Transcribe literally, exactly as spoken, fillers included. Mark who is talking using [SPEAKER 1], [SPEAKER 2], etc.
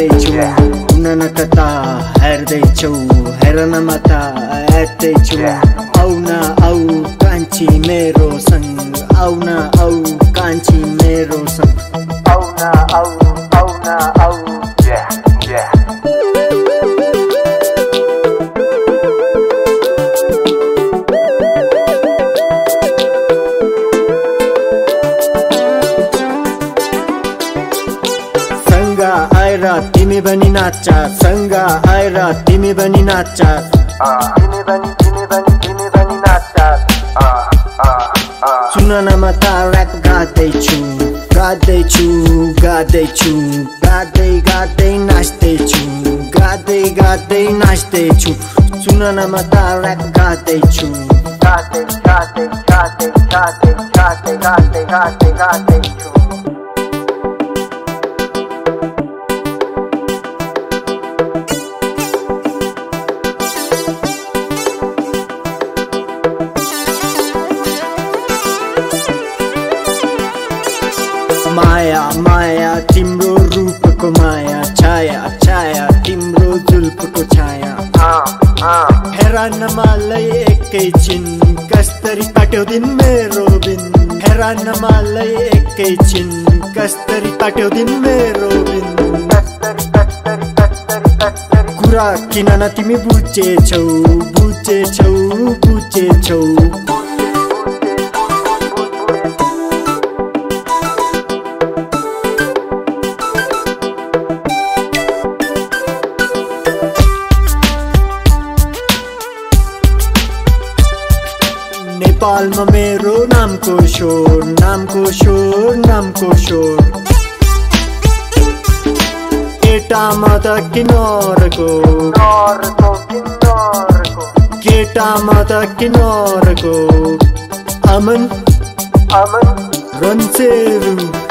[SPEAKER 1] हेर्दैछु हुन न कता हेर्दैछु हेर न माता हेर्दैछु आउन आऊ कान्छी मेरो सँग आउन आऊ कान्छी मेरो सँग आउन आऊ आउन आऊ आएर तिमी बनी नाचा सँग आएर तिमी बनी नाचा तिमी बनी तिमी बनी तिमी बनी नाचा सुन न म त र्याप गादैछु गादैछु गादैछु गादै गादै नाच्दैछु गादै गादै नाच्दैछु सुन न म त र्याप गादैछु गादै गादै गादै गादै गादै गादै गादै गादैछु माया माया तिम्रो रूपको माया छाया छाया तिम्रो जुल्फको छाया हेर न मलाई एकैछिन कस्तरी काट्यो दिन मेरो दिन हेर न मलाई एकैछिन कस्तरी काट्यो दिन मेरो दिन कुरा किन न तिमी बुझेछौ बुझेछौ बुझेछौ नेपालमा मेरो नामको शोर नामको शोर नामको शोर केटामा त किन्नरको केटामा त किन्नरको अमन अमन रन्सेरू